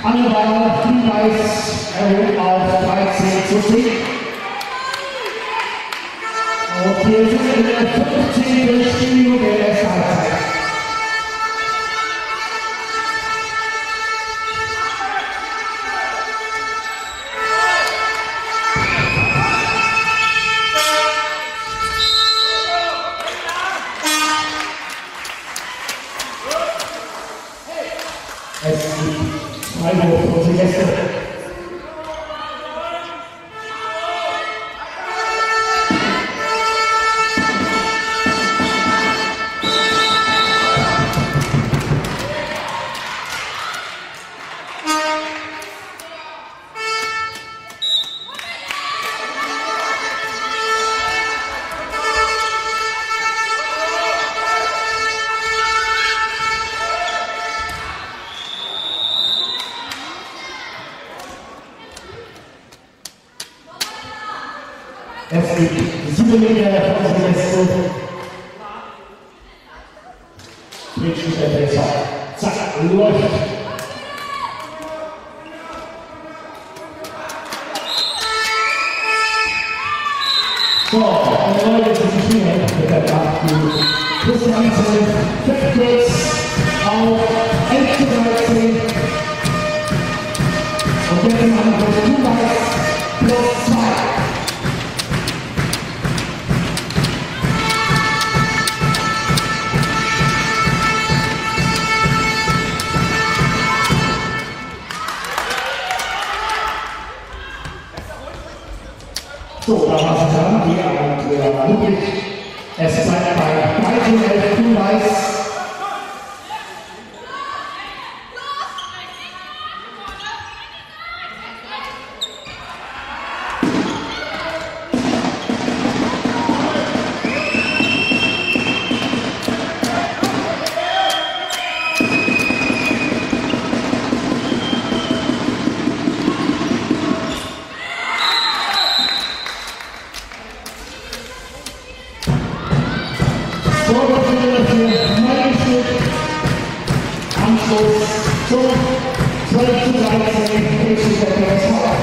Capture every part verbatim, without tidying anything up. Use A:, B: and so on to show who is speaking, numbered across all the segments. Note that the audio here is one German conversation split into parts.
A: Handball, Grün-Weiß erhöht auf dreizehn zu zehn. Und wir sind in der fünfzehnten Spielminute der ersten Halbzeit. Es gibt Freiburg für unsere Gäste. Es gibt sieben Meter von unseren Gästen. Bredstedter, zack, läuft. So, eine neue ist die Spiele mit der Kraft. Plus neunzehn, fünf auf elf zu dreizehn. Und jetzt im Angriff Grün-Weiß plus zwei. So, da war es dran, die Abenteuer Ludwig. Es bleibt bei dreizehn zu elf Grün-Weiß. Anschluss zum zwölf zu dreizehn Bredstedter.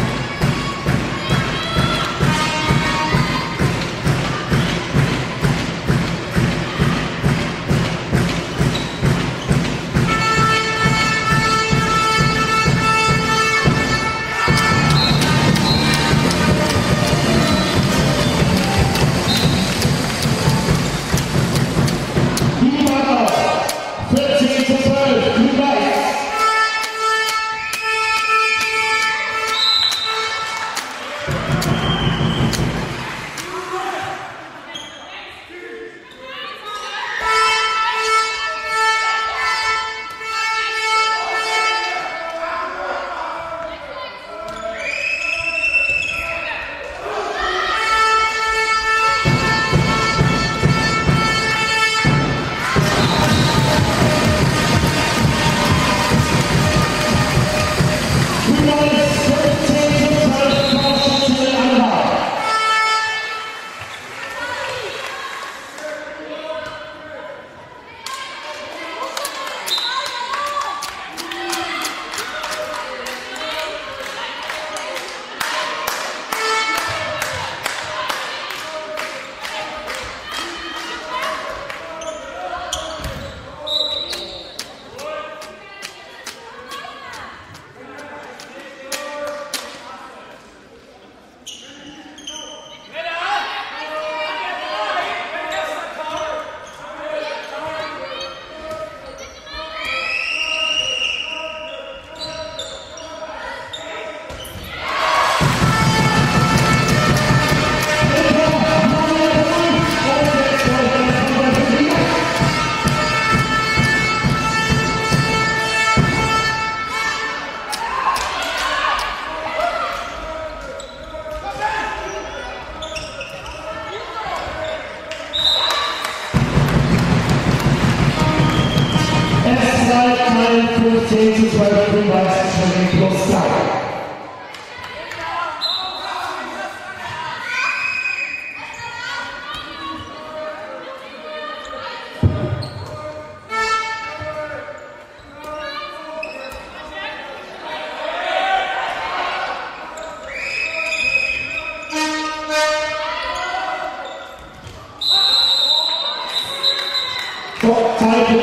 A: fünfzehn zu zwölf Grün-Weiß Schwerin plus zwei.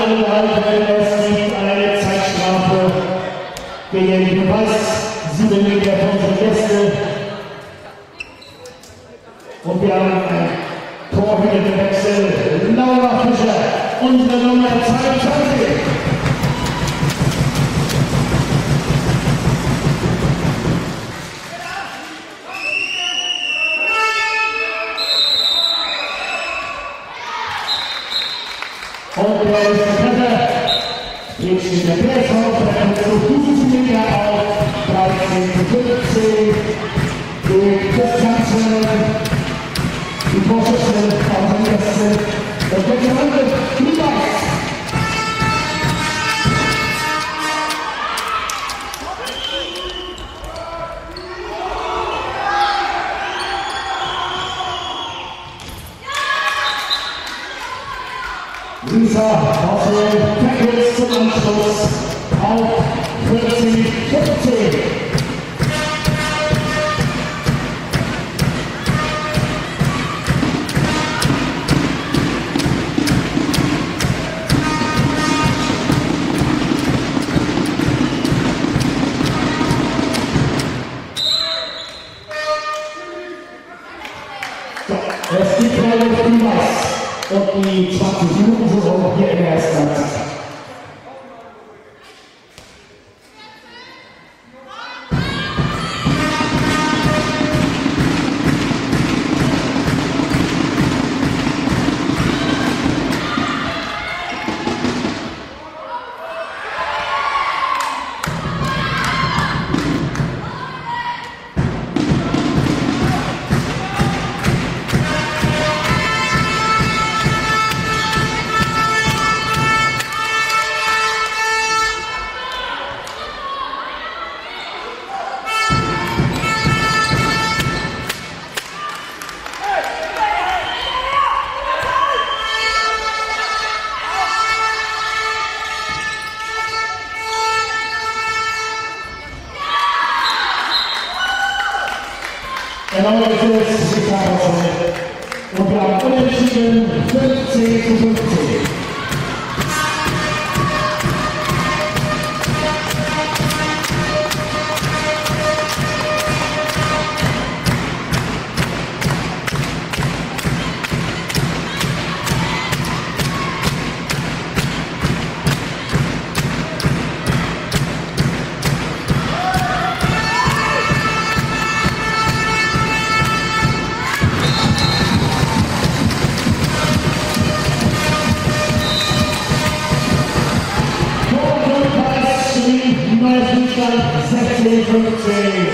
A: angehalten. Es gibt eine Zeitstrafe gegen Grün-Weiß, sieben Meter von unseren Gästen. Und wir haben ein Torhüterwechsel. Laura Fischer, unsere Nummer zweiundzwanzig. Und der Bredstedter geht in der Bredstedter, der kommt so fünfzehn Meter auf, dreizehn zu fünfzehn, durch das Ganze, die Torschüsse auf den Gästen, das wird der andere Grün-Weiß. Lisa aus dem Tackles zum Anschluss auf vierzehn fünfzehn. Es gibt keine Grün-Weiß. Und die zwanzig Minuten sind auch hier in der ersten Halbzeit. Erneut ist die Karte und wir haben unentschieden fünfzehn zu fünfzehn. sechzehn fünfzehn.